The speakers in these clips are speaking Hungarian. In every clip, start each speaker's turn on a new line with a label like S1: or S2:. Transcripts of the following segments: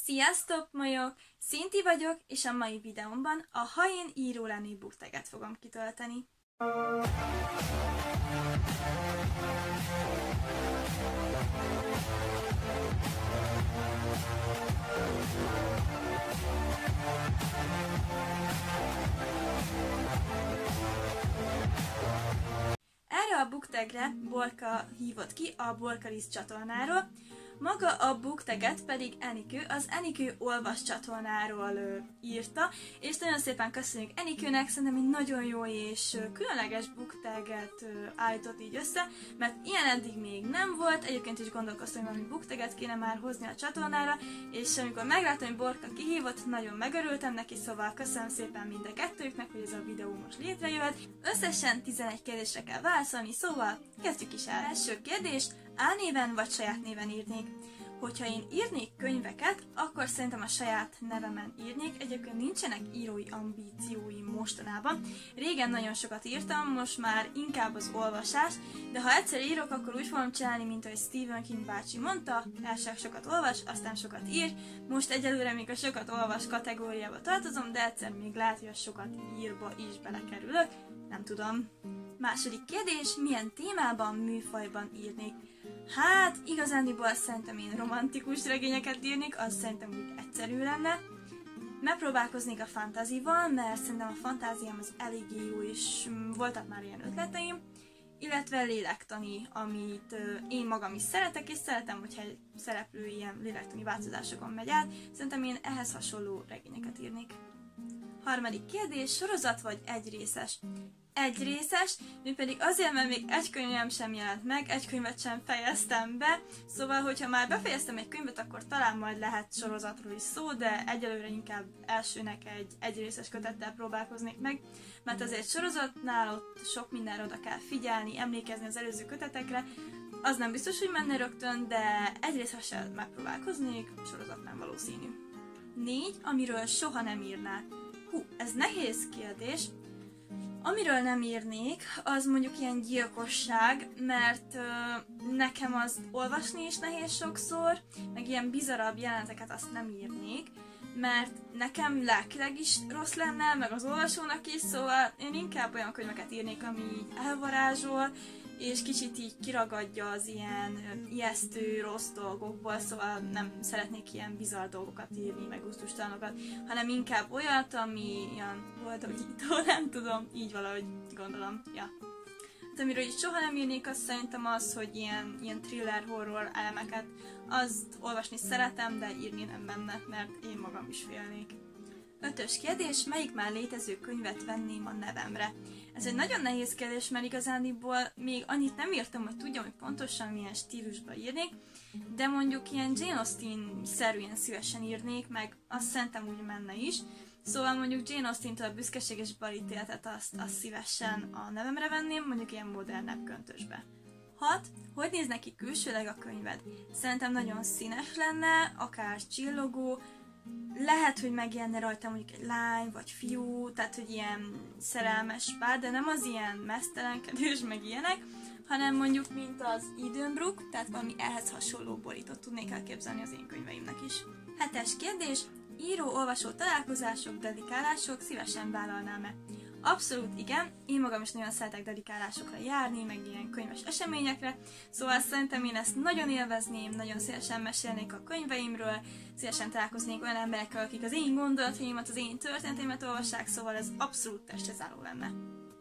S1: Sziasztok, majok! Szinti vagyok, és a mai videómban a Ha én író lennék booktaget fogom kitölteni. Erre a booktegre Borka hívott ki a Borkalisz csatornáról, maga a booktaget pedig Enikő, az Enikő olvas csatornáról írta, és nagyon szépen köszönjük Enikőnek, szerintem egy nagyon jó és különleges booktaget állított így össze, mert ilyen eddig még nem volt, egyébként is gondolkoztam, hogy valami booktaget kéne már hozni a csatornára, és amikor megláttam, hogy Borka kihívott, nagyon megörültem neki, szóval köszönöm szépen mind a kettőknek, hogy ez a videó most létrejöhet. Összesen 11 kérdésre kell válaszolni, szóval kezdjük is el. Első kérdés, álnéven vagy saját néven írnék? Hogyha én írnék könyveket, akkor szerintem a saját nevemen írnék, egyébként nincsenek írói ambícióim mostanában. Régen nagyon sokat írtam, most már inkább az olvasás, de ha egyszer írok, akkor úgy fogom csinálni, mint ahogy Stephen King bácsi mondta, első sokat olvas, aztán sokat ír. Most egyelőre még a sokat olvas kategóriába tartozom, de egyszer még lehet, hogy a sokat írba is belekerülök, nem tudom. Második kérdés, milyen témában, műfajban írnék? Hát, igazándiból szerintem én romantikus regényeket írnék, az szerintem úgy egyszerű lenne. Megpróbálkoznék a fantázival, mert szerintem a fantáziám az eléggé jó, és voltak már ilyen ötleteim. Illetve lélektani, amit én magam is szeretek, és szeretem, hogyha egy szereplő ilyen lélektani változásokon megy át. Szerintem én ehhez hasonló regényeket írnék. Harmadik kérdés, sorozat vagy egyrészes? Egyrészes, mi pedig azért, mert még egy könyvem sem jelent meg, egy könyvet sem fejeztem be, szóval, hogyha már befejeztem egy könyvet, akkor talán majd lehet sorozatról is szó, de egyelőre inkább elsőnek egy egyrészes kötettel próbálkoznék meg, mert azért sorozatnál ott sok mindenre oda kell figyelni, emlékezni az előző kötetekre, az nem biztos, hogy menne rögtön, de egyrészessel megpróbálkoznék, sorozat nem valószínű. 4. Amiről soha nem írnál. Ez nehéz kérdés. Amiről nem írnék, az mondjuk ilyen gyilkosság, mert nekem azt olvasni is nehéz sokszor, meg ilyen bizarabb jeleneteket azt nem írnék, mert nekem lelkileg is rossz lenne, meg az olvasónak is, szóval én inkább olyan könyveket írnék, ami így elvarázsol, és kicsit így kiragadja az ilyen ijesztő, rossz dolgokból, szóval nem szeretnék ilyen bizarr dolgokat írni, meg gusztustalanokat, hanem inkább olyat, ami ilyen boldogító, nem tudom, így valahogy gondolom, ja. Hát, amiről így soha nem írnék, azt szerintem az, hogy ilyen thriller, horror elemeket, azt olvasni szeretem, de írni nem menne, mert én magam is félnék. 5. kérdés, melyik már létező könyvet venném a nevemre? Ez egy nagyon nehéz kérdés, mert igazániból még annyit nem írtam, hogy tudjam, hogy pontosan milyen stílusba írnék, de mondjuk ilyen Jane Austen-szerűen szívesen írnék, meg azt szerintem úgy menne is. Szóval mondjuk Jane Austen-től a Büszkeség és balítéletet azt szívesen a nevemre venném, mondjuk ilyen modernebb köntösbe. 6. Hogy néz neki külsőleg a könyved? Szerintem nagyon színes lenne, akár csillogó, lehet, hogy megjelenne rajta mondjuk egy lány vagy fiú, tehát hogy ilyen szerelmes pár, de nem az ilyen mesztelenkedős meg ilyenek, hanem mondjuk mint az Edenbrooke, tehát valami ehhez hasonló borítót tudnék elképzelni az én könyveimnek is. 7. kérdés, író-olvasó találkozások, dedikálások, szívesen vállalnám-e? Abszolút igen, én magam is nagyon szeretek dedikálásokra járni, meg ilyen könyves eseményekre, szóval szerintem én ezt nagyon élvezném, nagyon szívesen mesélnék a könyveimről, szívesen találkoznék olyan emberekkel, akik az én gondolataimat, az én történeteimet olvassák, szóval ez abszolút testhez álló lenne.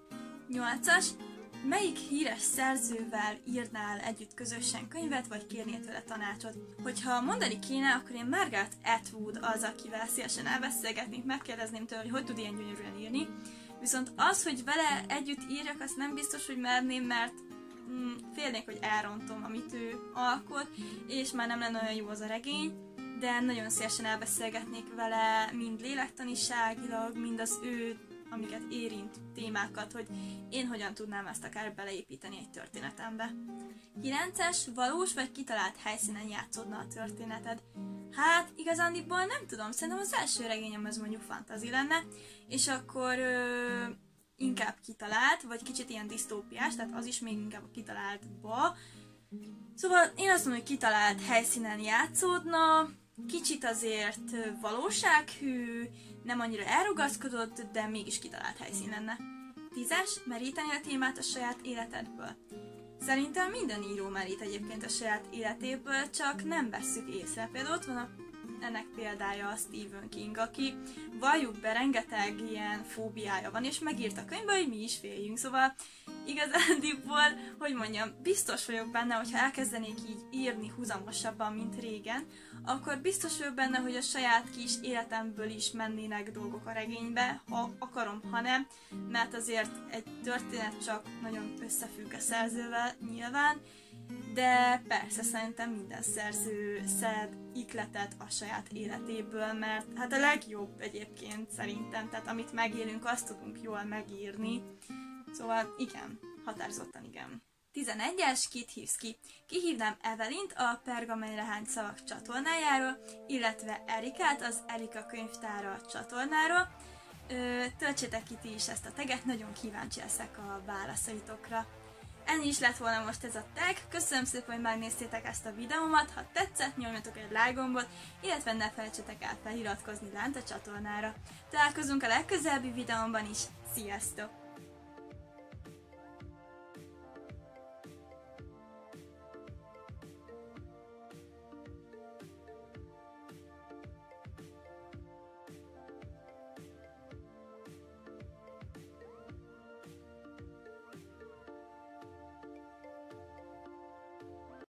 S1: 8. Melyik híres szerzővel írnál együtt közösen könyvet, vagy kérnél tőle tanácsot? Hogyha mondani kéne, akkor én Margaret Atwood az, akivel szívesen elbeszélgetnék, megkérdezném tőle, hogy tud ilyen gyönyörűen írni. Viszont az, hogy vele együtt írjak, azt nem biztos, hogy merném, mert félnék, hogy elrontom, amit ő alkot, és már nem lenne olyan jó az a regény, de nagyon szívesen elbeszélgetnék vele, mind lélektaniságilag, mind az ő, amiket érint témákat, hogy én hogyan tudnám ezt akár beleépíteni egy történetembe. 9. Valós vagy kitalált helyszínen játszódna a történeted? Hát, igazándiból nem tudom, szerintem az első regényem az mondjuk fantasy lenne, és akkor inkább kitalált, vagy kicsit ilyen disztópiás, tehát az is még inkább a kitaláltba. Szóval én azt mondom, hogy kitalált helyszínen játszódna, kicsit azért valósághű, nem annyira elrugaszkodott, de mégis kitalált helyszín lenne. 10-es, meríteni a témát a saját életedből. Szerintem minden író merít egyébként a saját életéből, csak nem vesszük észre. Például ott van ennek példája a Stephen King, aki valljuk be rengeteg ilyen fóbiája van, és megírta a könyvbe, hogy mi is féljünk. Szóval igazándiból, hogy mondjam, biztos vagyok benne, hogyha elkezdenék így írni húzamosabban, mint régen, akkor biztos vagyok benne, hogy a saját kis életemből is mennének dolgok a regénybe, ha akarom, ha nem, mert azért egy történet csak nagyon összefügg a szerzővel nyilván, de persze szerintem minden szerző szed ikletet a saját életéből, mert hát a legjobb egyébként szerintem, tehát amit megélünk, azt tudunk jól megírni. Szóval igen, határozottan igen. 11-es, kit hívsz ki? Kihívnám Evelint a Pergamenre hányt szavak csatornájáról, illetve Erikát az Erika könyvtára csatornáról. Töltsétek ki ti is ezt a taget, nagyon kíváncsi leszek a válaszaitokra. Ennyi is lett volna most ez a tag, köszönöm szépen, hogy megnéztétek ezt a videómat, ha tetszett, nyomjatok egy like gombot, illetve ne felejtsetek el feliratkozni lent a csatornára. Találkozunk a legközelebbi videómban is, sziasztok!